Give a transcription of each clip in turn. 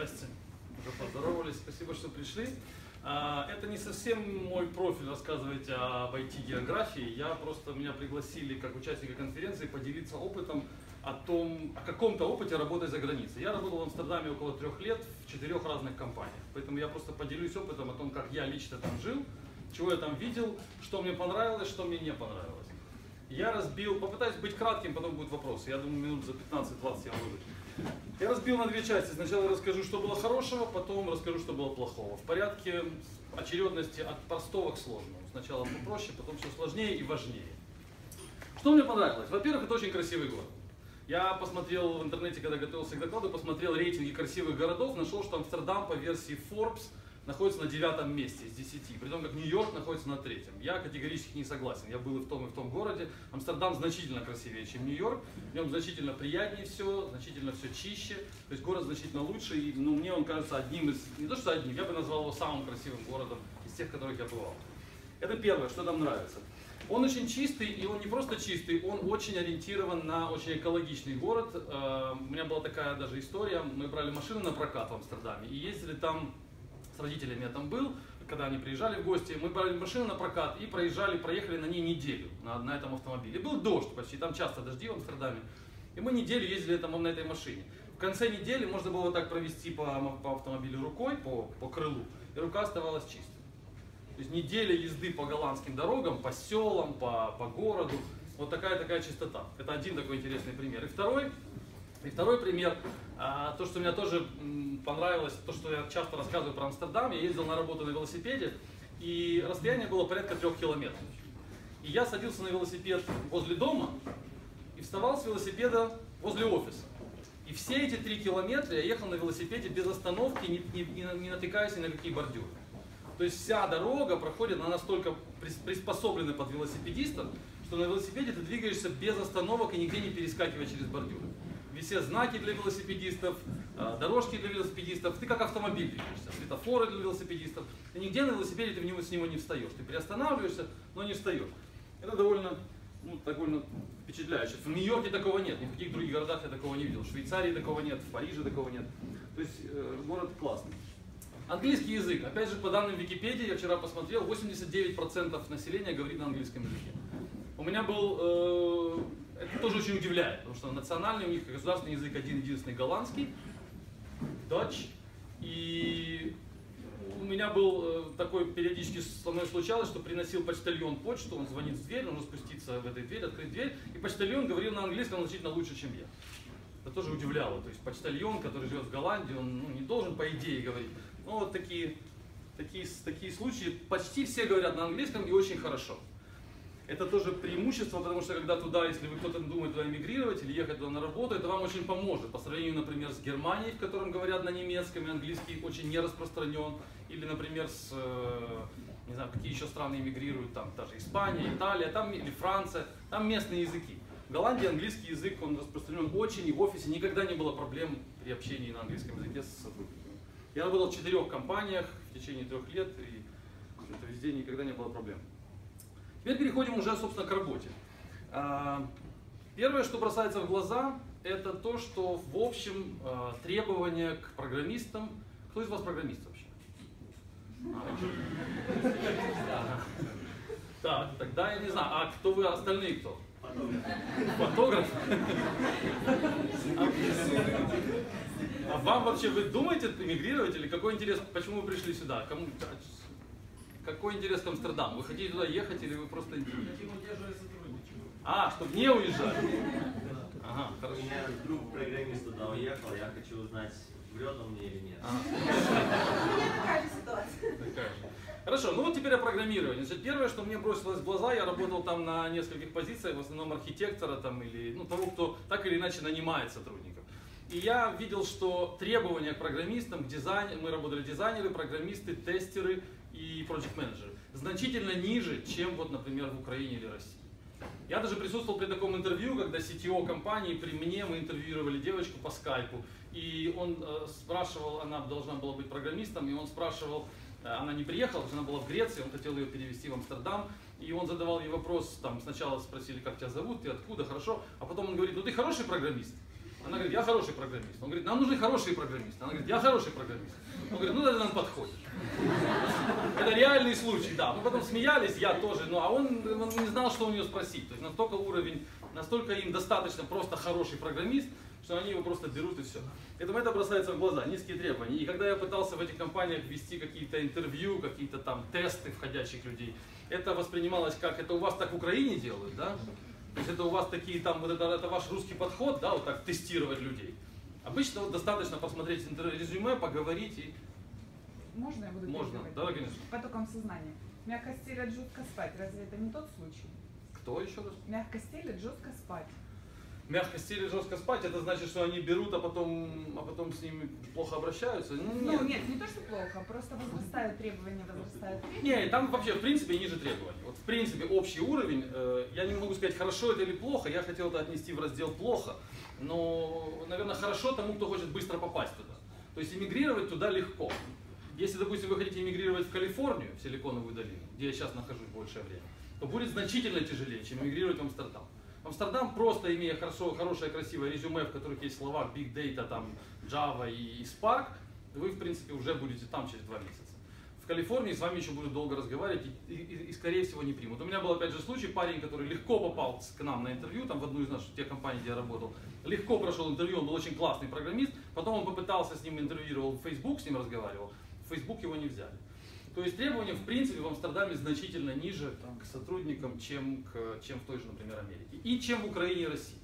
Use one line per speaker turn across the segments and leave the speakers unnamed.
Здрасте, уже поздоровались, спасибо, что пришли. Это не совсем мой профиль рассказывать об IT-географии, меня пригласили как участника конференции поделиться опытом о каком-то опыте работы за границей. Я работал в Амстердаме около 3 лет в 4 разных компаниях, поэтому я просто поделюсь опытом о том, как я лично там жил, чего я там видел, что мне понравилось, что мне не понравилось. Попытаюсь быть кратким, потом будут вопросы, я думаю, минут за 15-20 я выйду. Я разбил на 2 части. Сначала расскажу, что было хорошего, потом расскажу, что было плохого. В порядке очередности от простого к сложному. Сначала попроще, потом все сложнее и важнее. Что мне понравилось? Во-первых, это очень красивый город. Я посмотрел в интернете, когда готовился к докладу, посмотрел рейтинги красивых городов, нашел, что Амстердам по версии Forbes находится на 9 месте из 10, при том как Нью-Йорк находится на 3. Я категорически не согласен. Я был и в том городе. Амстердам значительно красивее, чем Нью-Йорк. В нем значительно приятнее все, значительно все чище. То есть город значительно лучше. И мне он кажется одним из, не то что одним, я бы назвал его самым красивым городом из тех, в которых я бывал. Это первое, что нам нравится. Он очень чистый, и он не просто чистый, он очень ориентирован на очень экологичный город. У меня была такая даже история. Мы брали машину на прокат в Амстердаме и ездили там. С родителями я там был, когда они приезжали в гости, мы брали машину на прокат и проехали на ней неделю на этом автомобиле. Был дождь почти, там часто дожди в Амстердаме. И мы неделю ездили на этой машине. В конце недели можно было так провести по автомобилю рукой, по крылу, и рука оставалась чистой. То есть неделя езды по голландским дорогам, по селам, по городу. Вот такая чистота. Это один такой интересный пример. И второй пример, то, что мне тоже понравилось, то, что я часто рассказываю про Амстердам, я ездил на работу на велосипеде, и расстояние было порядка 3 километров. И я садился на велосипед возле дома и вставал с велосипеда возле офиса. И все эти 3 километра я ехал на велосипеде без остановки, не натыкаясь ни на какие бордюры. То есть вся дорога проходит, она настолько приспособлена под велосипедистов, что на велосипеде ты двигаешься без остановок и нигде не перескакивая через бордюры. Все знаки для велосипедистов, дорожки для велосипедистов, ты как автомобиль двигаешься, светофоры для велосипедистов. И нигде на велосипеде ты с него не встаешь. Ты приостанавливаешься, но не встаешь. Это довольно впечатляюще. В Нью-Йорке такого нет, ни в каких других городах я такого не видел. В Швейцарии такого нет, в Париже такого нет. То есть город классный. Английский язык. Опять же, по данным Википедии, я вчера посмотрел, 89% населения говорит на английском языке. У меня был... Это тоже очень удивляет, потому что национальный у них государственный язык единственный голландский, Dutch. И у меня был такой, периодически со мной случалось, что приносил почтальон почту, он звонит в дверь, нужно спуститься в этой дверь, открыть дверь, и почтальон говорил на английском значительно лучше, чем я. Это тоже удивляло, то есть почтальон, который живет в Голландии, он не должен по идее говорить. Но вот такие случаи, почти все говорят на английском и очень хорошо. Это тоже преимущество, потому что когда если вы кто-то думает туда эмигрировать или ехать туда на работу, это вам очень поможет. По сравнению, например, с Германией, в котором говорят на немецком, и английский очень не распространен. Или, например, не знаю, какие еще страны эмигрируют, там даже Испания, Италия, или Франция, там местные языки. В Голландии английский язык, он распространен очень, и в офисе никогда не было проблем при общении на английском языке с сотрудниками. Я работал в 4 компаниях в течение 3 лет, и везде никогда не было проблем. Теперь переходим уже, собственно, к работе. Первое, что бросается в глаза, это то, что, в общем, требования к программистам... Кто из вас программист вообще? Так, тогда я не знаю. А кто вы, остальные кто? Фотограф. А вам вообще, вы думаете эмигрировать или какой интерес, почему вы пришли сюда? Какой интерес к Амстердаму? Вы хотите туда ехать или вы просто...
Хотим удерживать сотрудничество.
Чтобы не уезжать? Ага, хорошо.
У меня друг программист туда уехал, я хочу узнать, врет он мне или нет.
Такая же ситуация.
Хорошо, ну вот теперь о программировании. Значит, первое, что мне бросилось в глаза, я работал там на нескольких позициях, в основном архитектора там, или того, кто так или иначе нанимает сотрудников. И я видел, что требования к программистам, мы работали дизайнеры, программисты, тестеры и проект-менеджеры, значительно ниже, чем, вот, например, в Украине или России. Я даже присутствовал при таком интервью, когда CTO компании при мне, мы интервьюировали девочку по скайпу, и он спрашивал, она должна была быть программистом, и он спрашивал, она не приехала, она была в Греции, он хотел ее перевести в Амстердам, и он задавал ей вопрос, там сначала спросили, как тебя зовут, ты откуда, хорошо, а потом он говорит, ну ты хороший программист? Она говорит, я хороший программист. Он говорит, нам нужны хорошие программисты. Она говорит, я хороший программист. Он говорит, ну это нам подходит. Это реальный случай, да. Мы потом смеялись, я тоже, ну а он не знал, что у нее спросить. То есть настолько уровень, настолько им достаточно просто хороший программист, что они его просто берут и все. Поэтому это бросается в глаза, низкие требования. И когда я пытался в этих компаниях вести какие-то интервью, какие-то там тесты входящих людей, это воспринималось как, это у вас так в Украине делают, да? То есть это у вас такие там, вот это ваш русский подход, да, вот так тестировать людей. Обычно вот достаточно посмотреть резюме, поговорить и...
Можно я буду
Можно,
перебивать?
да, конечно.
Потоком сознания. Мягко стелят, жутко спать. Разве это не тот случай?
Кто еще раз?
Мягко стелят, жестко спать.
Мягко стелить, жестко спать, это значит, что они берут, а потом с ними плохо обращаются? Ну, нет.
Ну нет, не то, что плохо, просто возрастают требования,
Не, там вообще в принципе ниже требований. Вот в принципе общий уровень, я не могу сказать, хорошо это или плохо, я хотел это отнести в раздел плохо, но, наверное, хорошо тому, кто хочет быстро попасть туда. То есть эмигрировать туда легко. Если, допустим, вы хотите эмигрировать в Калифорнию, в Силиконовую долину, где я сейчас нахожусь большее время, то будет значительно тяжелее, чем эмигрировать в Амстердам. Амстердам, просто имея хорошее, красивое резюме, в которых есть слова Big Data, там, Java и Spark, вы, в принципе, уже будете там через 2 месяца. В Калифорнии с вами еще будут долго разговаривать и скорее всего, не примут. У меня был, опять же, случай, парень, который легко попал к нам на интервью, там, в одну из наших тех компаний, где я работал, легко прошел интервью, он был очень классный программист, потом он попытался с ним интервьюировал в Facebook, с ним разговаривал, в Facebook его не взяли. То есть требования, в принципе, в Амстердаме значительно ниже к сотрудникам, чем в той же, например, Америке. И чем в Украине и России.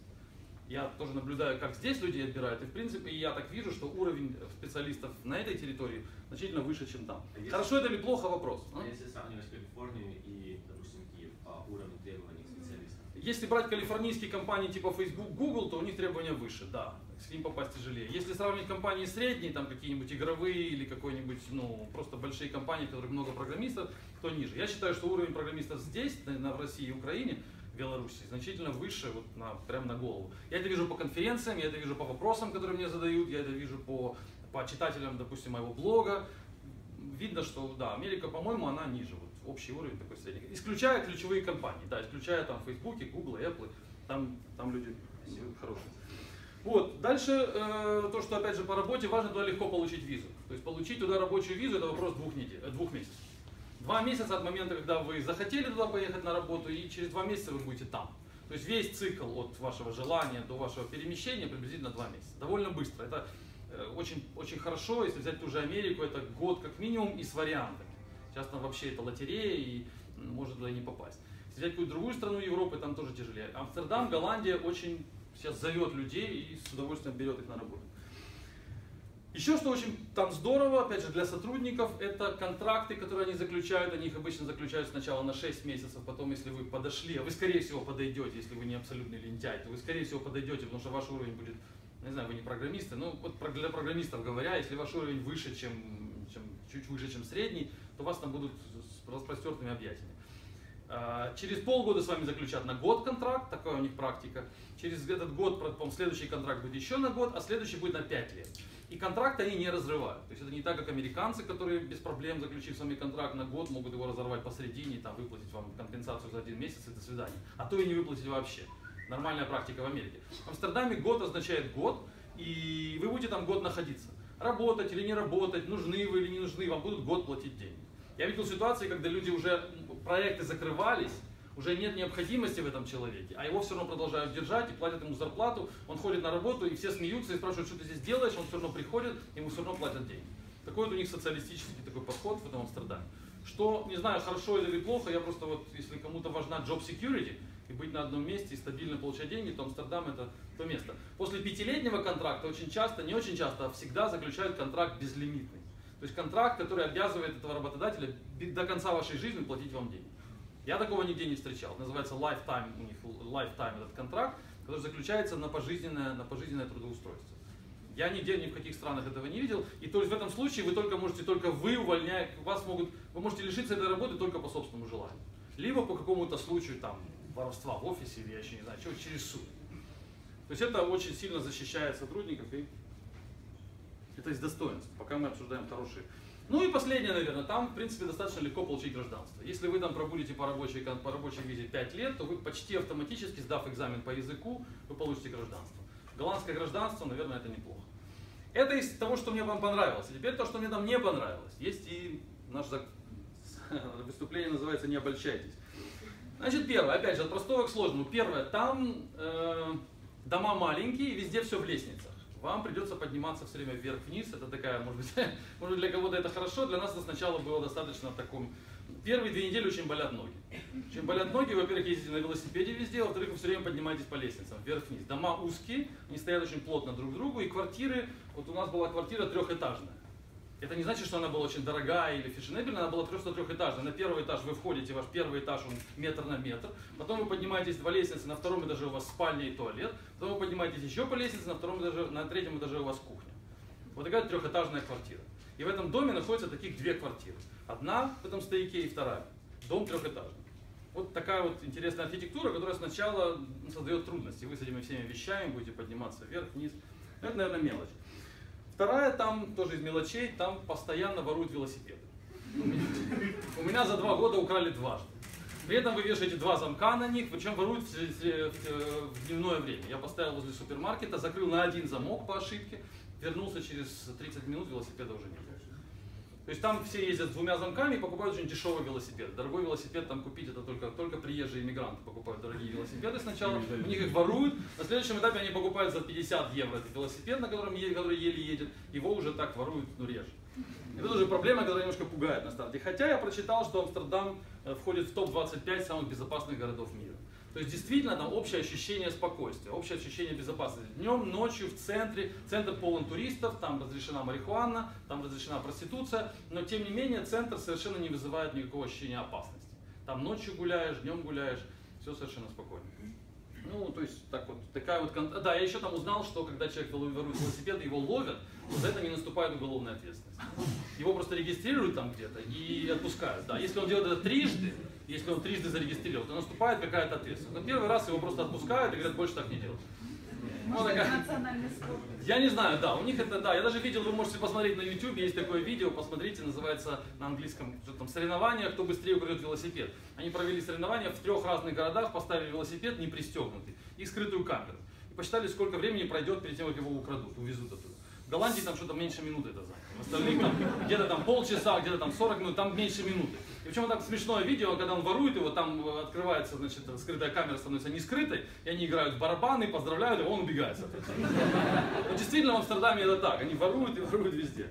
Я тоже наблюдаю, как здесь людей отбирают, и в принципе я так вижу, что уровень специалистов на этой территории значительно выше, чем там. Хорошо это или плохо, вопрос.
А если сравнивать Калифорнию и, допустим, Киев по уровню требований к специалистам?
Если брать калифорнийские компании типа Facebook, Google, то у них требования выше, да. С ним попасть тяжелее. Если сравнивать компании средние, там какие-нибудь игровые или какой-нибудь, ну, просто большие компании, в которых много программистов, то ниже. Я считаю, что уровень программистов здесь, в России и Украине, в Беларуси, значительно выше, вот прям на голову. Я это вижу по конференциям, я это вижу по вопросам, которые мне задают, я это вижу по читателям, допустим, моего блога. Видно, что, да, Америка, по-моему, она ниже, вот, общий уровень такой средний. Исключая ключевые компании, да, исключая там Facebook, Google, Apple, там люди хорошие. Вот. Дальше, то, что опять же по работе, важно туда легко получить визу. То есть получить туда рабочую визу, это вопрос 2 месяцев. 2 месяца от момента, когда вы захотели туда поехать на работу, и через 2 месяца вы будете там. То есть весь цикл от вашего желания до вашего перемещения приблизительно 2 месяца. Довольно быстро. Это очень, очень хорошо, если взять ту же Америку, это год как минимум и с вариантами. Сейчас там вообще это лотерея и может туда и не попасть. Если взять какую-то другую страну Европы, там тоже тяжелее. Амстердам, Голландия очень сейчас зовет людей и с удовольствием берет их на работу. Еще что очень там здорово, опять же, для сотрудников, это контракты, которые они заключают. Они их обычно заключают сначала на 6 месяцев, потом, если вы подошли, а вы, скорее всего, подойдете, если вы не абсолютный лентяй, то вы, скорее всего, подойдете, потому что ваш уровень будет, не знаю, вы не программисты, но вот для программистов говоря, если ваш уровень выше, чуть выше, чем средний, то вас там будут с распростертыми объятиями. Через полгода с вами заключат на год контракт, такая у них практика. Через этот год, потом следующий контракт будет еще на год, а следующий будет на 5 лет. И контракт они не разрывают. То есть это не так, как американцы, которые без проблем, заключив с вами контракт на год, могут его разорвать посредине, там, выплатить вам компенсацию за 1 месяц и до свидания. А то и не выплатить вообще. Нормальная практика в Америке. В Амстердаме год означает год, и вы будете там год находиться. Работать или не работать, нужны вы или не нужны, вам будут год платить деньги. Я видел ситуации, когда люди уже, проекты закрывались, уже нет необходимости в этом человеке, а его все равно продолжают держать и платят ему зарплату, он ходит на работу, и все смеются и спрашивают, что ты здесь делаешь, он все равно приходит, ему все равно платят деньги. Такой вот у них социалистический такой подход в этом Амстердаме. Что, не знаю, хорошо это или плохо, я просто вот, если кому-то важна job security, и быть на одном месте и стабильно получать деньги, то Амстердам это то место. После 5-летнего контракта очень часто, не очень часто, а всегда заключают контракт безлимитный. То есть контракт, который обязывает этого работодателя до конца вашей жизни платить вам деньги. Я такого нигде не встречал. Называется lifetime, у них lifetime этот контракт, который заключается на пожизненное трудоустройство. Я нигде, ни в каких странах этого не видел. И то есть в этом случае вы увольнять, вы можете лишиться этой работы только по собственному желанию. Либо по какому-то случаю там воровства в офисе, или я еще не знаю, чего, через суд. То есть это очень сильно защищает сотрудников, и это из достоинств, пока мы обсуждаем хорошие. Ну и последнее, наверное, там, в принципе, достаточно легко получить гражданство. Если вы там пробудете по рабочей визе 5 лет, то вы почти автоматически, сдав экзамен по языку, вы получите гражданство. голландское гражданство, наверное, это неплохо. Это из того, что мне вам понравилось. А теперь то, что мне там не понравилось. Есть и наше выступление называется «Не обольщайтесь». Значит, первое, опять же, от простого к сложному. Первое, там дома маленькие, везде все в лестницах. Вам придется подниматься все время вверх-вниз. Это такая, может быть, для кого-то это хорошо, для нас это сначала было достаточно в таком... Первые 2 недели очень болят ноги. Чем болят ноги, во-первых, ездите на велосипеде везде, во-вторых, вы все время поднимаетесь по лестницам, вверх-вниз. Дома узкие, они стоят очень плотно друг к другу, и квартиры, вот у нас была квартира 3-этажная. Это не значит, что она была очень дорогая или фешенебельная, она была просто 3-этажная. На первый этаж вы входите, ваш первый этаж он метр на метр, потом вы поднимаетесь по лестнице, на 2-м этаже у вас спальня и туалет, потом вы поднимаетесь еще по лестнице, на 2-м этаже, на 3-м этаже у вас кухня. Вот такая 3-этажная квартира. И в этом доме находятся таких 2 квартиры. Одна в этом стояке и вторая. Дом 3-этажный. Вот такая вот интересная архитектура, которая сначала создает трудности. Вы с этими всеми вещами будете подниматься вверх, вниз. Это, наверное, мелочь. Вторая, там тоже из мелочей, там постоянно воруют велосипеды. У меня за 2 года украли дважды. При этом вы вешаете 2 замка на них, причем воруют в дневное время. Я поставил возле супермаркета, закрыл на 1 замок по ошибке, вернулся через 30 минут, велосипеда уже не было. То есть там все ездят с 2 замками и покупают очень дешевый велосипед. Дорогой велосипед там купить это только приезжие иммигранты покупают дорогие велосипеды сначала. У них их воруют. На следующем этапе они покупают за 50 евро этот велосипед, на котором который еле едет. Его уже так воруют, реже. Это тоже проблема, которая немножко пугает на старте. Хотя я прочитал, что Амстердам входит в топ-25 самых безопасных городов мира. То есть действительно там общее ощущение спокойствия, общее ощущение безопасности. Днем, ночью, в центре, центр полон туристов, там разрешена марихуана, там разрешена проституция, но тем не менее центр совершенно не вызывает никакого ощущения опасности. Там ночью гуляешь, днем гуляешь, все совершенно спокойно. Ну, то есть, так вот, такая вот... Да, я еще там узнал, что когда человек ворует велосипед, его ловят, то за это не наступает уголовная ответственность. Его просто регистрируют там где-то и отпускают. Да, если он делает это трижды, если он трижды зарегистрировал, то наступает какая-то ответственность. Но 1-й раз его просто отпускают и говорят, больше так не делать.
Может, это национальный спорт?
Я не знаю, да, у них это, да, я даже видел, вы можете посмотреть на YouTube, есть такое видео, посмотрите, называется на английском, что там, соревнования, кто быстрее украдет велосипед. Они провели соревнования в 3 разных городах, поставили велосипед не пристегнутый и скрытую камеру. И посчитали, сколько времени пройдет перед тем, как его украдут, увезут оттуда. В Голландии там что-то меньше минуты это заняло. В остальных там где-то там полчаса, где-то там 40 минут, там меньше минуты. И причем так смешное видео, когда он ворует его, там открывается, значит, скрытая камера становится не скрытой, и они играют в барабаны, поздравляют его, он убегает. Но действительно в Амстердаме это так, они воруют и воруют везде.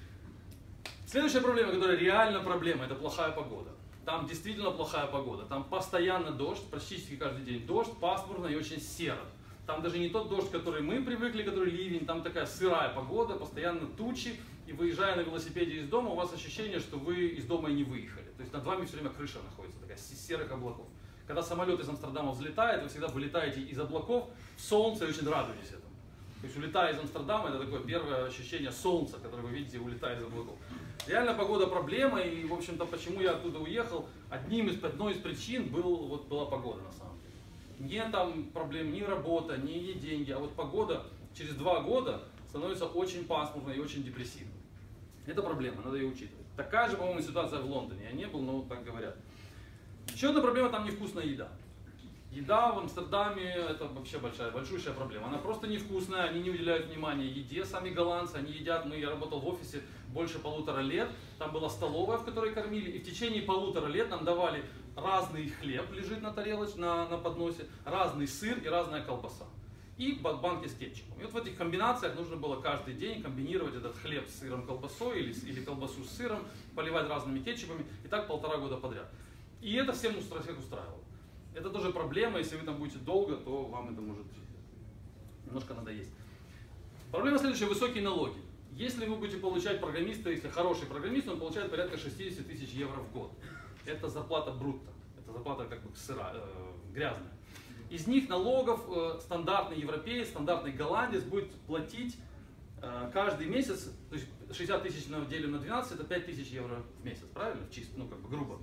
Следующая проблема, которая реально проблема, это плохая погода. Там действительно плохая погода, там постоянно дождь, практически каждый день дождь, пасмурно и очень серо. Там даже не тот дождь, который мы привыкли, который ливень, там такая сырая погода, постоянно тучи, и выезжая на велосипеде из дома, у вас ощущение, что вы из дома и не выехали. То есть над вами все время крыша находится, такая из серых облаков. Когда самолет из Амстердама взлетает, вы всегда вылетаете из облаков в солнце и очень радуетесь этому. То есть улетая из Амстердама, это такое первое ощущение солнца, которое вы видите, улетая из облаков. Реально погода проблема, и в общем-то почему я оттуда уехал, одной из причин была погода на самом деле. Не там проблем, ни работа, ни деньги, а вот погода через 2 года становится очень пасмурной и очень депрессивной. Это проблема, надо ее учитывать. Такая же, по-моему, ситуация в Лондоне. Я не был, но так говорят. Еще одна проблема, там невкусная еда. Еда в Амстердаме это вообще большущая проблема. Она просто невкусная, они не уделяют внимания еде, сами голландцы, они едят, я работал в офисе больше 1,5 лет, там была столовая, в которой кормили, и в течение 1,5 лет нам давали разный хлеб, лежит на тарелочке, на подносе, разный сыр и разная колбаса. И банки с кетчупом. И вот в этих комбинациях нужно было каждый день комбинировать этот хлеб с сыром, колбасой или колбасу с сыром, поливать разными кетчупами, и так 1,5 года подряд. И это всем устраивало. Это тоже проблема, если вы там будете долго, то вам это может немножко надоесть. Проблема следующая, высокие налоги. Если вы будете получать программиста, если хороший программист, он получает порядка 60 тысяч евро в год. Это зарплата брутто, это зарплата как бы грязная. Из них налогов стандартный европеец, стандартный голландец будет платить каждый месяц, то есть 60 тысяч делим на 12, это 5 тысяч евро в месяц, правильно? Чисто, ну как бы грубо,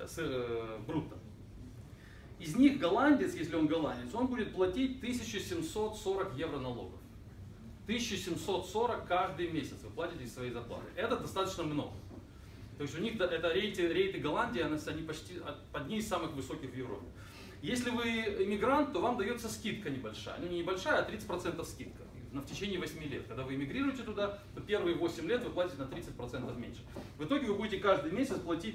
брутто. Из них голландец, если он голландец, он будет платить 1740 евро налогов. 1740 каждый месяц вы платите из своей зарплаты. Это достаточно много. То есть у них это рейты Голландии, они почти одни из самых высоких в Европе. Если вы иммигрант, то вам дается скидка небольшая. Ну не небольшая, а 30% скидка в течение 8 лет. Когда вы эмигрируете туда, то первые 8 лет вы платите на 30% меньше. В итоге вы будете каждый месяц платить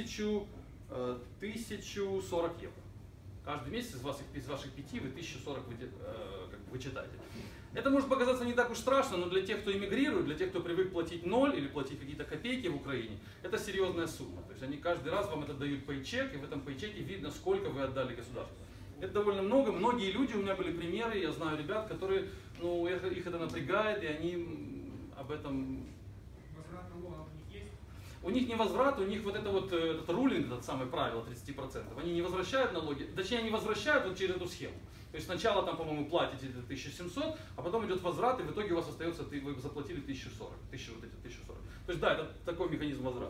1040 евро. Каждый месяц из ваших 5 вы 1040 вычитаете. Это может показаться не так уж страшно, но для тех, кто эмигрирует, для тех, кто привык платить 0 или платить какие-то копейки в Украине, это серьезная сумма. То есть они каждый раз вам это дают пейчек, и в этом пейчеке видно, сколько вы отдали государству. Это довольно много. Многие люди, у меня были примеры, я знаю ребят, которые, ну, их это напрягает, и они об этом...
Возврат налогов у них есть?
У них не возврат, у них вот это вот, этот рулинг, это самое правило 30%. Они не возвращают налоги, точнее они возвращают вот через эту схему. То есть сначала там, по-моему, платите 1700, а потом идет возврат, и в итоге у вас остается, вы заплатили 1040. То есть да, это такой механизм возврата.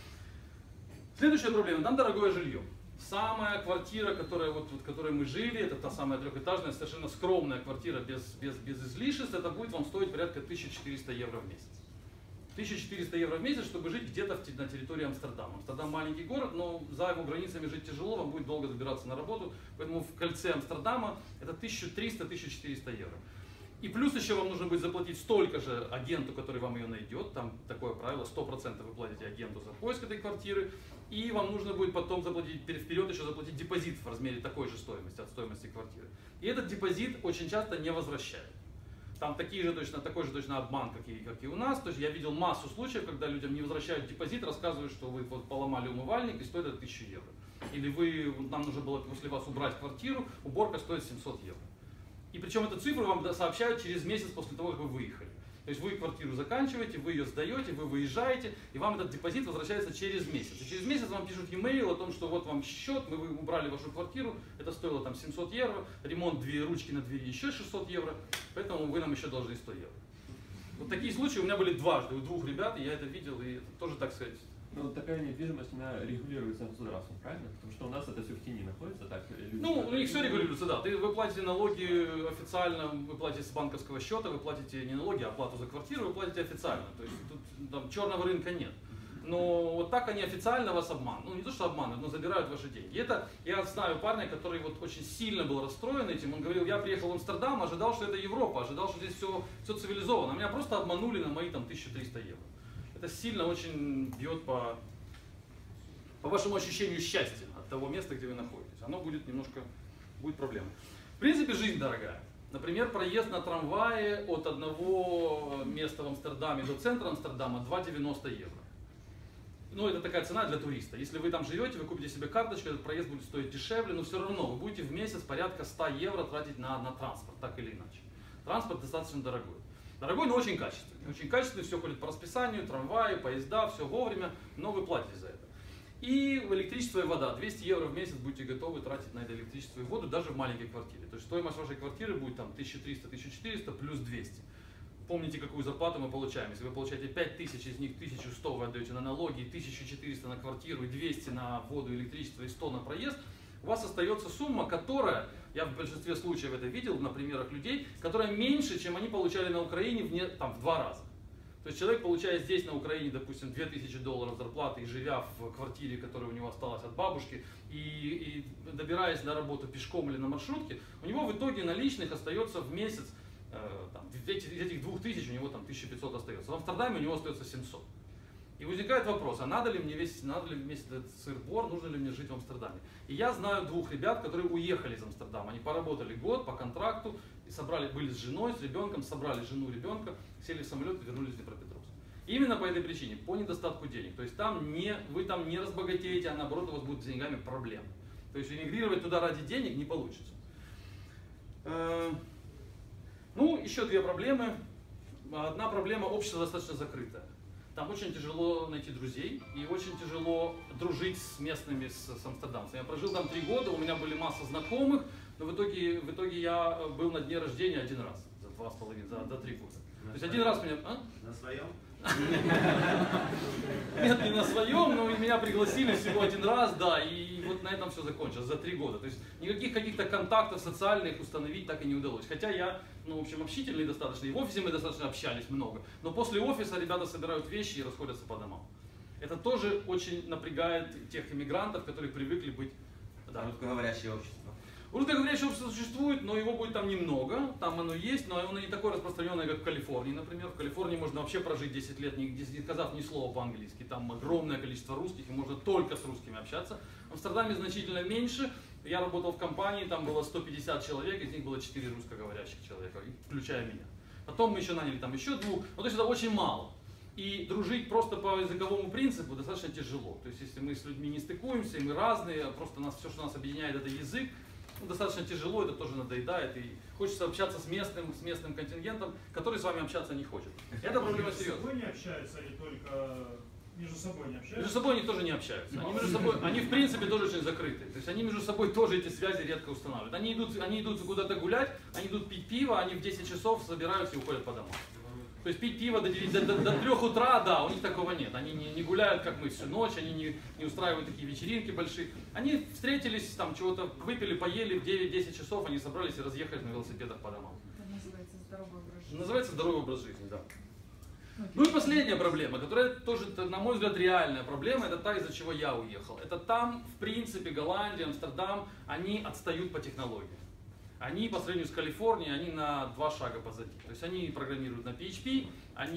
Следующая проблема, там дорогое жилье. Самая квартира, которая, в которой мы жили, это та самая трехэтажная, совершенно скромная квартира без излишеств, это будет вам стоить порядка 1400 евро в месяц. 1400 евро в месяц, чтобы жить где-то на территории Амстердама. Амстердам маленький город, но за его границами жить тяжело, вам будет долго добираться на работу, поэтому в кольце Амстердама это 1300-1400 евро. И плюс еще вам нужно будет заплатить столько же агенту, который вам ее найдет, там такое правило, 100% вы платите агенту за поиск этой квартиры, и вам нужно будет потом заплатить, вперед еще заплатить депозит в размере такой же стоимости, от стоимости квартиры. И этот депозит очень часто не возвращают. Там такой же точно обман, как и у нас. То есть я видел массу случаев, когда людям не возвращают депозит, рассказывают, что вы вот поломали умывальник и стоит это 1000 евро. Или нам нужно было после вас убрать квартиру, уборка стоит 700 евро. И причем эту цифру вам сообщают через месяц после того, как вы выехали. То есть вы квартиру заканчиваете, вы ее сдаете, вы выезжаете, и вам этот депозит возвращается через месяц. И через месяц вам пишут e-mail о том, что вот вам счет, мы убрали вашу квартиру, это стоило там 700 евро, ремонт ручки на двери еще 600 евро, поэтому вы нам еще должны 100 евро. Вот такие случаи у меня были дважды, у двух ребят, и я это видел, и это тоже, так сказать.
Но вот такая недвижимость, она регулируется государством, правильно? Потому что у нас это все в тени находится, так?
Ну, у них все регулируется, да. Вы платите налоги официально, вы платите с банковского счета, вы платите не налоги, а оплату за квартиру, вы платите официально. То есть тут там черного рынка нет. Но вот так они официально вас обманывают. Ну, не то, что обманывают, но забирают ваши деньги. И это, я знаю парня, который вот очень сильно был расстроен этим. Он говорил, я приехал в Амстердам, ожидал, что это Европа, ожидал, что здесь все цивилизовано. А меня просто обманули на мои там 1300 евро. Это сильно очень бьет по вашему ощущению счастья от того места, где вы находитесь. Оно будет будет проблема. В принципе, жизнь дорогая. Например, проезд на трамвае от одного места в Амстердаме до центра Амстердама 2,90 евро. Ну, это такая цена для туриста. Если вы там живете, вы купите себе карточку, этот проезд будет стоить дешевле, но все равно вы будете в месяц порядка 100 евро тратить на транспорт, так или иначе. Транспорт достаточно дорогой. Дорогой, но очень качественный. Очень качественный, все ходит по расписанию, трамваи, поезда, все вовремя, но вы платите за это. И электричество и вода. 200 евро в месяц будете готовы тратить на это электричество и воду даже в маленькой квартире. То есть стоимость вашей квартиры будет там 1300-1400 плюс 200. Помните, какую зарплату мы получаем. Если вы получаете 5000, из них 1100 вы отдаете на налоги, 1400 на квартиру, 200 на воду, электричество и 100 на проезд, у вас остается сумма, которая, я в большинстве случаев это видел на примерах людей, которая меньше, чем они получали на Украине в 2 раза. То есть человек получает здесь на Украине, допустим, $2000 зарплаты и живя в квартире, которая у него осталась от бабушки, и добираясь на работу пешком или на маршрутке, у него в итоге наличных остается в месяц, этих 2000 у него там 1500 остается. В Амстердаме у него остается 700. И возникает вопрос, а надо ли мне весь этот сыр-бор, нужно ли мне жить в Амстердаме? И я знаю 2 ребят, которые уехали из Амстердама. Они поработали год по контракту, и были с женой, с ребенком, собрали жену, ребенка, сели в самолет и вернулись в Днепропетровск. Именно по этой причине, по недостатку денег. То есть вы там не разбогатеете, а наоборот у вас будут с деньгами проблемы. То есть эмигрировать туда ради денег не получится. Ну, еще 2 проблемы. Одна проблема, общество достаточно закрытое. Там очень тяжело найти друзей и очень тяжело дружить с местными, с амстердамцами. Я прожил там 3 года, у меня были масса знакомых, но в итоге я был на дне рождения 1 раз за 2,5, за 3 года. То есть 1 раз меня...
На своем?
Нет, не на своем, но меня пригласили всего 1 раз, да, и вот на этом все закончилось, за 3 года. То есть никаких каких-то контактов социальных установить так и не удалось. Хотя я, в общем, общительный достаточно, и в офисе мы достаточно общались много. Но после офиса ребята собирают вещи и расходятся по домам. Это тоже очень напрягает тех иммигрантов, которые привыкли быть...
Да. Русскоговорящее общество.
Русскоговорящее общество существует, но его будет там немного, там оно есть, но оно не такое распространенное, как в Калифорнии, например. В Калифорнии можно вообще прожить 10 лет, не сказав ни слова по-английски. Там огромное количество русских, и можно только с русскими общаться. В Амстердаме значительно меньше. Я работал в компании, там было 150 человек, из них было 4 русскоговорящих человека, включая меня. Потом мы еще наняли там еще 2, ну то есть это очень мало. И дружить просто по языковому принципу достаточно тяжело. То есть если мы с людьми не стыкуемся, и мы разные, просто все, что нас объединяет, это язык, ну, достаточно тяжело, это тоже надоедает, и хочется общаться с местным контингентом, который с вами общаться не хочет. Это проблема серьезная.
Между собой не общаются или только между собой не общаются?
Между собой они тоже не общаются. Они между собой, они в принципе тоже очень закрыты. То есть они между собой тоже эти связи редко устанавливают. Они идут куда-то гулять, они идут пить пиво, они в 10 часов собираются и уходят по домам. То есть пить пиво до 3 утра, да, у них такого нет. Они не гуляют, как мы, всю ночь, они не устраивают такие вечеринки большие. Они встретились, там чего-то выпили, поели, в 9-10 часов они собрались и разъехались на велосипедах по домам.
Это называется здоровый образ жизни.
Называется здоровый образ жизни, да. Ну и последняя проблема, которая тоже, на мой взгляд, реальная проблема, это та, из-за чего я уехал. Это там, в принципе, Голландия, Амстердам, они отстают по технологиям. Они по сравнению с Калифорнией, они на 2 шага позади. То есть они программируют на PHP,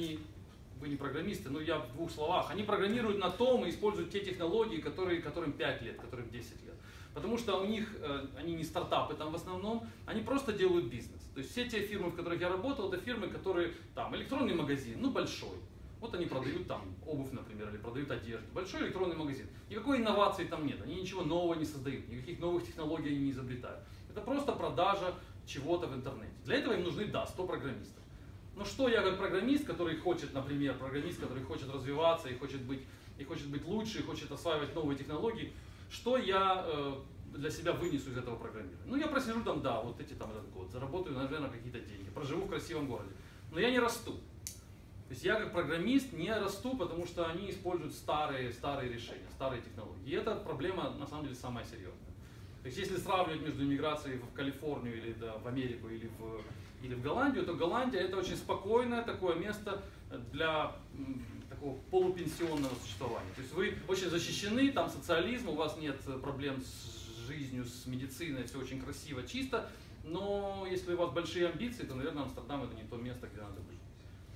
вы не программисты, но я в 2 словах, они программируют на том и используют те технологии, которым 5 лет, которым 10 лет. Потому что у них, они не стартапы там в основном, они просто делают бизнес. То есть все те фирмы, в которых я работал, это фирмы, которые, там, электронный магазин, ну большой. Вот они продают там обувь, например, или продают одежду. Большой электронный магазин. Никакой инновации там нет, они ничего нового не создают, никаких новых технологий они не изобретают. Это просто продажа чего-то в интернете. Для этого им нужны, да, 100 программистов. Но что я как программист, который хочет, например, программист, который хочет развиваться и хочет быть лучше, и хочет осваивать новые технологии, что я для себя вынесу из этого программирования? Ну, я просижу там, да, вот этот год, заработаю, наверное, какие-то деньги, проживу в красивом городе. Но я не расту. То есть я как программист не расту, потому что они используют старые решения, старые технологии. И эта проблема, на самом деле, самая серьезная. То есть если сравнивать между иммиграцией в Калифорнию или в Америку или в Голландию, то Голландия это очень спокойное такое место для такого полупенсионного существования. То есть вы очень защищены, там социализм, у вас нет проблем с жизнью, с медициной, все очень красиво, чисто, но если у вас большие амбиции, то, наверное, Амстердам это не то место, где надо быть.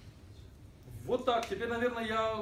Вот так. Теперь, наверное,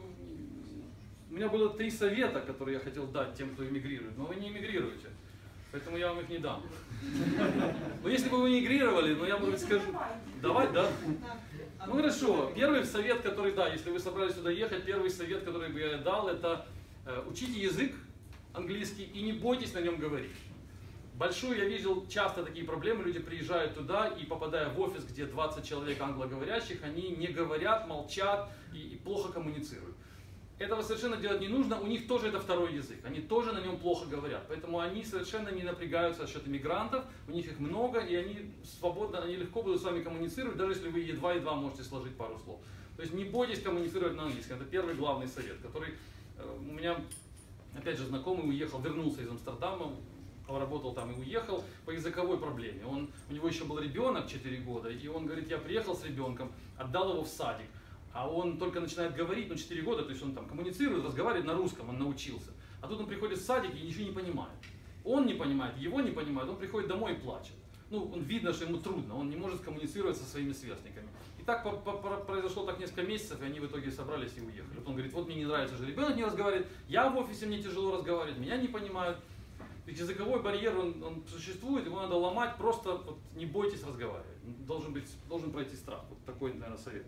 у меня было 3 совета, которые я хотел дать тем, кто эмигрирует, но вы не эмигрируете. Поэтому я вам их не дам. Но если бы вы эмигрировали, я бы скажу... Давай, да? Ну хорошо. Первый совет, который, да, если вы собрались сюда ехать, первый совет, который бы я дал, это учите язык английский и не бойтесь на нем говорить. Я видел часто такие проблемы, люди приезжают туда и, попадая в офис, где 20 человек англоговорящих, они не говорят, молчат и плохо коммуницируют. Этого совершенно делать не нужно, у них тоже это второй язык, они тоже на нем плохо говорят, поэтому они совершенно не напрягаются за счет иммигрантов, у них их много, и они свободно, они легко будут с вами коммуницировать, даже если вы едва-едва можете сложить пару слов. То есть не бойтесь коммуницировать на английском, это первый главный совет, который у меня, опять же, знакомый уехал, вернулся из Амстердама, работал там и уехал по языковой проблеме. У него еще был ребенок 4 года, и он говорит, я приехал с ребенком, отдал его в садик. А он только начинает говорить, 4 года, то есть он там коммуницирует, разговаривает на русском, он научился. А тут он приходит в садик и ничего не понимает. Он не понимает, его не понимает, он приходит домой и плачет. Он видно, что ему трудно, он не может коммуницировать со своими сверстниками. И так произошло так несколько месяцев, и они в итоге собрались и уехали. Вот он говорит, вот мне не нравится, что ребенок не разговаривает, я в офисе, мне тяжело разговаривать, меня не понимают. Ведь языковой барьер, он существует, его надо ломать, просто не бойтесь разговаривать. Должен пройти страх. Вот такой, наверное, совет.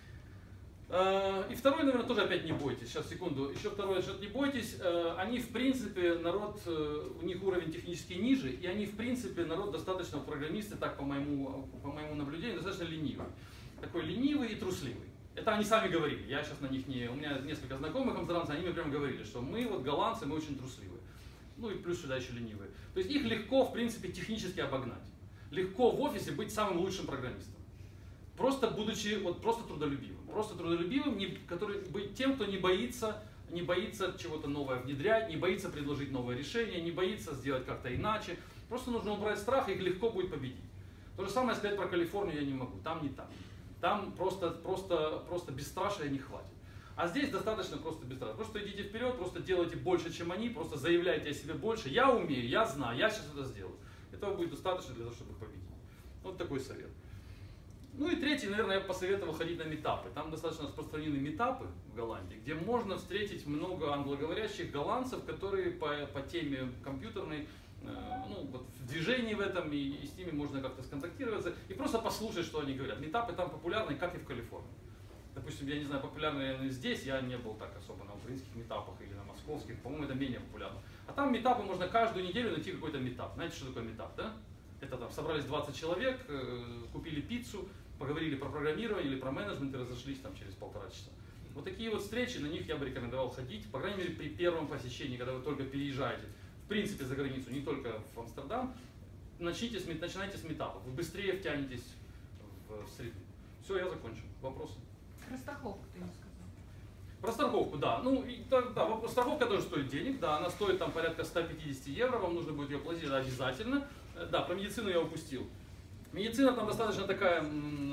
И второй, наверное, тоже опять не бойтесь. Сейчас, секунду. Еще второй ответ, не бойтесь. Они, в принципе, народ, у них уровень технически ниже, и они, в принципе, народ достаточно, программисты, так по моему наблюдению, достаточно ленивый. Такой ленивый и трусливый. Это они сами говорили. Я сейчас на них не... У меня несколько знакомых амстердамцев, они мне прямо говорили, что мы, голландцы, мы очень трусливые. Ну и плюс сюда еще ленивые. То есть их легко, в принципе, технически обогнать. Легко в офисе быть самым лучшим программистом. Просто будучи просто трудолюбивым. Просто трудолюбивым, быть тем, кто не боится чего-то новое внедрять, не боится предложить новое решение, не боится сделать как-то иначе. Просто нужно убрать страх, и их легко будет победить. То же самое сказать про Калифорнию я не могу. Там не так. Там просто бесстрашия не хватит. А здесь достаточно просто бесстрашно. Просто идите вперед, просто делайте больше, чем они, просто заявляйте о себе больше. Я умею, я знаю, я сейчас это сделаю. Этого будет достаточно для того, чтобы победить. Вот такой совет. Ну и третий, наверное, я бы посоветовал ходить на митапы. Там достаточно распространены митапы в Голландии, где можно встретить много англоговорящих голландцев, которые по теме компьютерной, ну, вот в движении в этом, и с ними можно как-то сконтактироваться, и просто послушать, что они говорят. Митапы там популярны, как и в Калифорнии. Допустим, я не знаю, популярны, наверное, здесь, я не был так особо на украинских митапах или на московских, по-моему, это менее популярно. А там митапы можно каждую неделю найти какой-то митап. Знаете, что такое митап, да? Это там собрались 20 человек, купили пиццу, поговорили про программирование или про менеджмент и разошлись там через 1,5 часа. Вот такие вот встречи, на них я бы рекомендовал ходить, по крайней мере, при первом посещении, когда вы только переезжаете, в принципе, за границу, не только в Амстердам, начинайте с митапов, вы быстрее втянетесь в среду. Все, я закончил. Вопросы?
Про страховку ты не сказал.
Про страховку, да. Ну, да, страховка тоже стоит денег, да, она стоит там порядка 150 евро, вам нужно будет ее платить обязательно. Да, про медицину я упустил. Медицина там достаточно такая,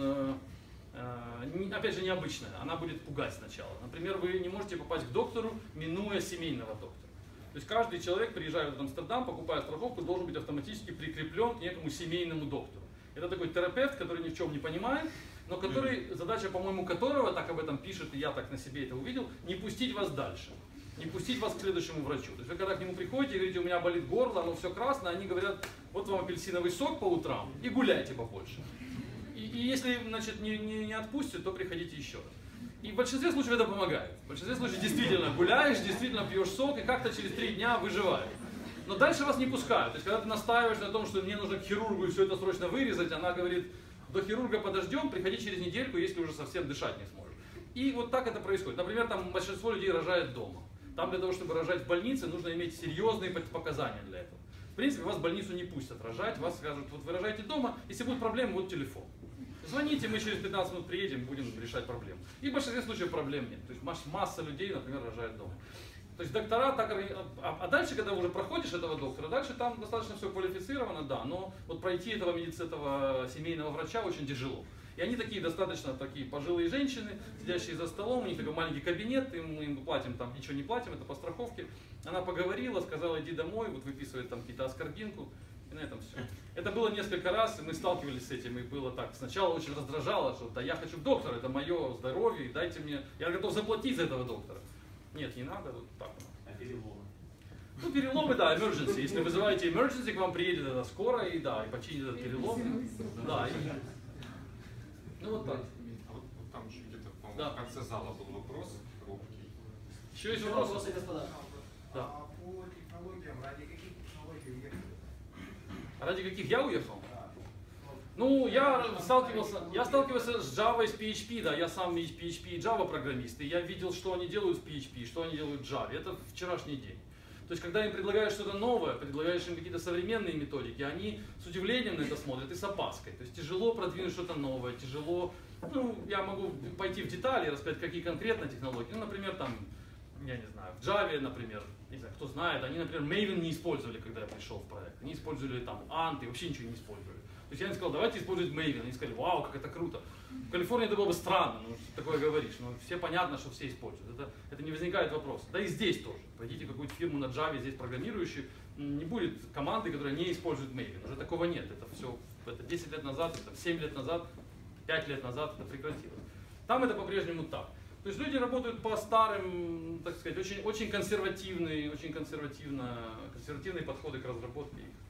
опять же, необычная, она будет пугать сначала. Например, вы не можете попасть к доктору, минуя семейного доктора. То есть каждый человек, приезжая в Амстердам, покупая страховку, должен быть автоматически прикреплен к некому семейному доктору. Это такой терапевт, который ни в чем не понимает, но который, задача, по-моему, которого, так об этом пишет, и я так на себе это увидел, не пустить вас дальше, не пустить вас к следующему врачу. То есть вы когда к нему приходите и говорите, у меня болит горло, оно все красное, они говорят, вот вам апельсиновый сок по утрам и гуляйте побольше. И если, значит, не отпустят, то приходите еще раз. И в большинстве случаев это помогает. В большинстве случаев действительно гуляешь, действительно пьешь сок и как-то через 3 дня выживаешь. Но дальше вас не пускают. То есть когда ты настаиваешь на том, что мне нужно к хирургу и все это срочно вырезать, она говорит, до хирурга подождем, приходи через недельку, если уже совсем дышать не сможешь. И вот так это происходит. Например, там большинство людей рожает дома. Там для того, чтобы рожать в больнице, нужно иметь серьезные показания для этого. В принципе, вас в больницу не пустят рожать, вас скажут, вот вы рожаете дома, если будут проблемы, вот телефон. Звоните, мы через 15 минут приедем, будем решать проблемы. И в большинстве случаев проблем нет. То есть масса людей, например, рожает дома. То есть доктора так... А дальше, когда уже проходишь этого доктора, дальше там достаточно все квалифицировано, да, но вот пройти этого семейного врача очень тяжело. И они такие достаточно такие пожилые женщины, сидящие за столом, у них такой маленький кабинет, мы им платим там, ничего не платим, это по страховке. Она поговорила, сказала, иди домой, вот выписывает там какие-то аскорбинку, и на этом все. Это было несколько раз, и мы сталкивались с этим, и было так. Сначала очень раздражало, что да я хочу к доктору, это мое здоровье, дайте мне, я готов заплатить за этого доктора. Нет, не надо, вот так.
А переломы?
Ну, переломы, да, emergency. Если вызываете emergency, к вам приедет это скоро, и да, и починит этот перелом. Да, и... Ну вот так.
А вот там еще где-то, по-моему,
Да.
в конце зала был вопрос робкий.
Еще есть вопросы?
господа.
Да.
А по технологиям, ради каких технологий уехали?
Ради каких я уехал?
Да.
Ну, я сталкивался с Java и с PHP, да, я сам и PHP и Java программист, и я видел, что они делают в PHP, что они делают в Java. Это вчерашний день. То есть, когда им предлагаешь что-то новое, предлагаешь им какие-то современные методики, они с удивлением на это смотрят и с опаской. То есть, тяжело продвинуть что-то новое, тяжело... Ну, я могу пойти в детали и рассказать, какие конкретно технологии. Ну, например, там, я не знаю, в Java, например, не знаю, кто знает, они, например, Maven не использовали, когда я пришел в проект. Они использовали там Ant и вообще ничего не использовали. То есть я им сказал, давайте использовать Maven. Они сказали, вау, как это круто. В Калифорнии это было бы странно, ну что такое говоришь, но все понятно, что все используют. Это не возникает вопроса. Да и здесь тоже. Пойдите в какую-то фирму на Java, здесь программирующую, не будет команды, которая не использует Maven. Уже такого нет. Это все, это 10 лет назад, это 7 лет назад, 5 лет назад это прекратилось. Там это по-прежнему так. То есть люди работают по старым, так сказать, очень консервативные подходы к разработке их.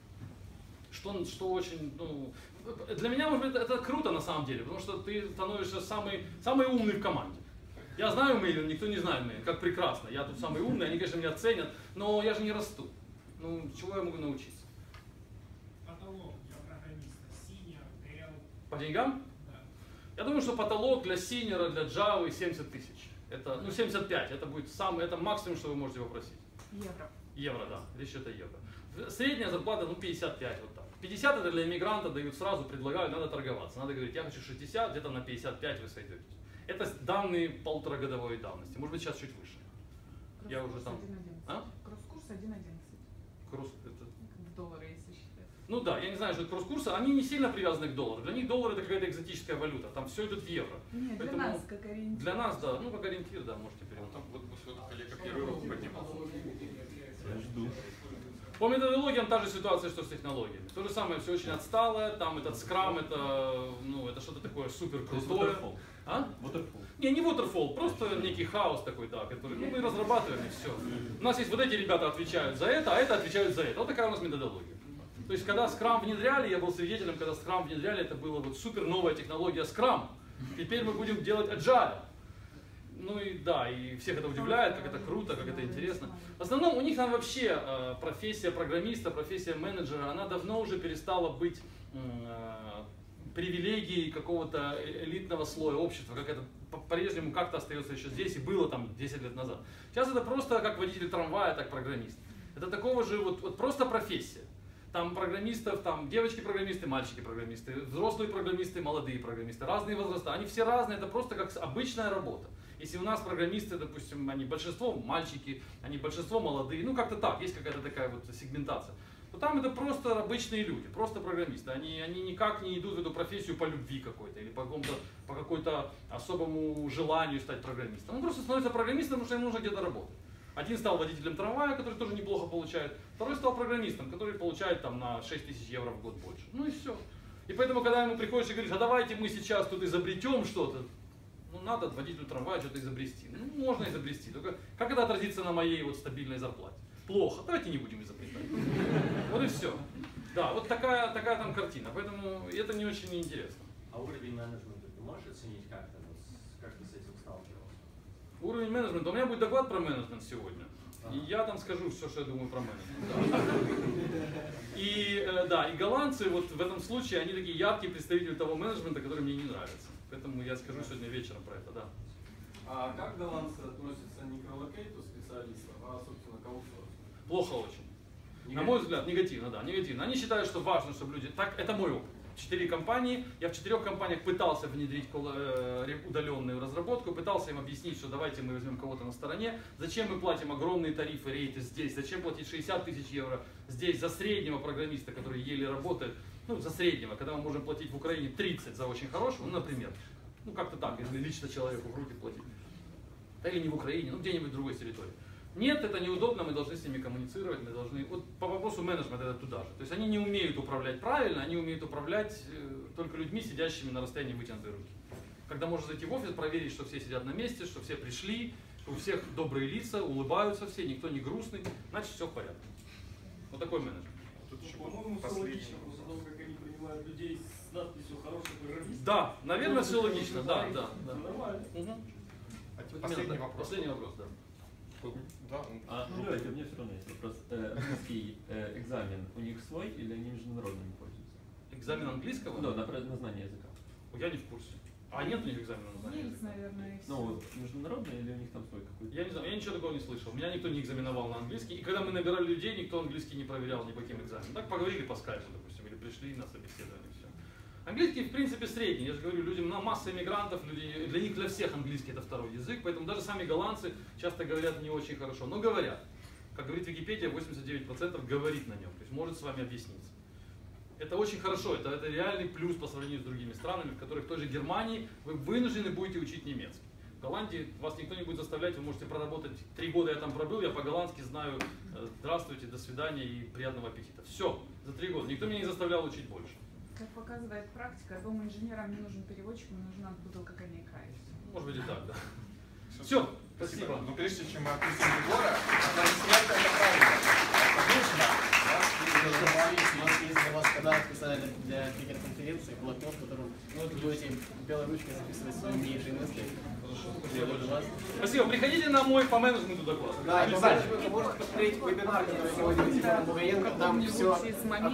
Что очень, ну, для меня, может быть, это круто на самом деле, потому что ты становишься самый умный в команде. Я знаю Maven, никто не знает Maven, как прекрасно, я тут самый умный, они, конечно, меня ценят, но я же не расту. Ну, чего я могу научиться?
Потолок для программиста, senior, DL.
По деньгам?
Да.
Я думаю, что потолок для синьора, для Java 70 тысяч. Это, ну, 75, это будет это максимум, что вы можете попросить.
Евро.
Евро, да, речь это евро. Средняя зарплата, ну, 55, вот так. 50 это для иммигранта дают сразу, предлагают, надо торговаться. Надо говорить, я хочу 60, где-то на 55 вы сойдетесь. Это данные полуторагодовой давности, может быть, сейчас чуть выше. Я уже там... А?
Кросс-курс 1.11.
Кросс, это...
В доллары, если считать.
Ну да, я не знаю, что это кросс-курсы, они не сильно привязаны к доллару. Для них доллар это какая-то экзотическая валюта, там все идет в евро.
Нет, для
Поэтому
нас как ориентир.
Для нас, да, ну как ориентир, да, можете переводить.
Там вот коллега первый руку поднимал.
Я жду.
По методологиям та же ситуация, что с технологиями. То же самое, все очень отсталое, там этот скрам, это что-то такое супер
То есть
крутое.
waterfall.
А?
Waterfall.
Не waterfall, просто некий хаос такой, да, который мы разрабатываем и все. У нас есть вот эти ребята отвечают за это, а это отвечают за это. Вот такая у нас методология. То есть, когда Scrum внедряли, я был свидетелем, когда Scrum внедряли, это была вот супер новая технология Scrum. Теперь мы будем делать Agile. Ну и да, и всех это удивляет, как это круто, как это интересно. В основном у них там вообще профессия программиста, профессия менеджера, она давно уже перестала быть привилегией какого-то элитного слоя общества, как это по-прежнему как-то остается еще здесь и было там 10 лет назад. Сейчас это просто как водитель трамвая, так программист. Это такого же вот просто профессия. Там программистов, там девочки-программисты, мальчики-программисты, взрослые программисты, молодые программисты, разные возраста. Они все разные, это просто как обычная работа. Если у нас программисты, допустим, они большинство мальчики, они большинство молодые, ну как-то так, есть какая-то такая вот сегментация, то там это просто обычные люди, просто программисты. Они никак не идут в эту профессию по любви какой-то или по какой-то особому желанию стать программистом. Он просто становится программистом, потому что ему нужно где-то работать. Один стал водителем трамвая, который тоже неплохо получает, второй стал программистом, который получает там на 6000 евро в год больше. Ну и все. И поэтому, когда ему приходишь и говоришь, а давайте мы сейчас тут изобретем что-то, ну надо водителю трамвая что-то изобрести. Ну можно изобрести, только как это отразится на моей вот стабильной зарплате? Плохо, давайте не будем изобретать. Вот и все. Да, вот такая там картина, поэтому это не очень интересно.
А уровень менеджмента ты можешь оценить как-то? Как ты с этим сталкивался?
Уровень менеджмента. У меня будет доклад про менеджмент сегодня. И я там скажу все, что я думаю про менеджмент. И голландцы вот в этом случае, они такие яркие представители того менеджмента, который мне не нравится. Поэтому я скажу сегодня вечером про это, да.
А как голландцы относятся не к релокейту специалистов, а, собственно, к аутсорсу?
Плохо очень. На мой взгляд, негативно, да, негативно. Они считают, что важно, чтобы люди... Так, это мой опыт. 4 компании, я в 4 компаниях пытался внедрить удаленную разработку, пытался им объяснить, что давайте мы возьмем кого-то на стороне, зачем мы платим огромные тарифы, рейты здесь, зачем платить 60 000 евро здесь за среднего программиста, который еле работает, ну, за среднего, когда мы можем платить в Украине 30 за очень хорошего, ну, например, ну, как-то так, если лично человеку в руки платить. Да или не в Украине, ну, где-нибудь в другой территории. Нет, это неудобно, мы должны с ними коммуницировать, мы должны... Вот по вопросу менеджмента это туда же. То есть они не умеют управлять правильно, они умеют управлять только людьми, сидящими на расстоянии вытянутой руки. Когда можно зайти в офис, проверить, что все сидят на месте, что все пришли, у всех добрые лица, улыбаются все, никто не грустный, значит все в порядке. Вот такой менеджмент.
Тут еще
По-моему, все
последний
логично, после того, как они принимают людей с надписью «хороший программист».
Да, наверное, все логично, да.
Нормально.
Угу.
А теперь последний вопрос.
Последний вопрос, да.
Да,
Ну, давайте, у меня все равно есть вопрос. Английский экзамен у них свой или они международными пользуются?
Экзамен английского?
Да, на знание языка.
Я не в курсе. А нет у них экзамена на знание
Есть,
языка?
наверное, и
Ну,
все.
вот международный или у них там свой какой-то?
Я не знаю, я ничего такого не слышал. Меня никто не экзаменовал на английский. И когда мы набирали людей, никто английский не проверял ни по каким экзаменам. Так поговорили по скайпу, допустим, или пришли на собеседование, все. Английский, в принципе, средний. Я же говорю, людям, масса иммигрантов, для них, для всех английский это второй язык, поэтому даже сами голландцы часто говорят не очень хорошо, но говорят. Как говорит Википедия, 89% говорит на нем, то есть может с вами объясниться. Это очень хорошо, это реальный плюс по сравнению с другими странами, в которых в той же Германии вы вынуждены будете учить немецкий. В Голландии вас никто не будет заставлять, вы можете проработать 3 года, я там пробыл, я по-голландски знаю, здравствуйте, до свидания и приятного аппетита. Все, за 3 года. Никто меня не заставлял учить больше.
Как показывает практика, двум инженерам не нужен переводчик, мне нужна бутылка коньяка. И всё.
Может быть и так, да. Все,
спасибо.
спасибо.
Но прежде чем мы отпустим Егора, трансляция это правильно. Конечно.
У нас есть для вас подарок специально для триггер-конференции, блокнот, в котором вы будете белой ручкой записывать свои умнейшие мысли.
Спасибо. Приходите на мой по менеджменту доклад.
Да, и по менеджменту можете посмотреть вебинар, который сегодня Тимур Бугаенко, там все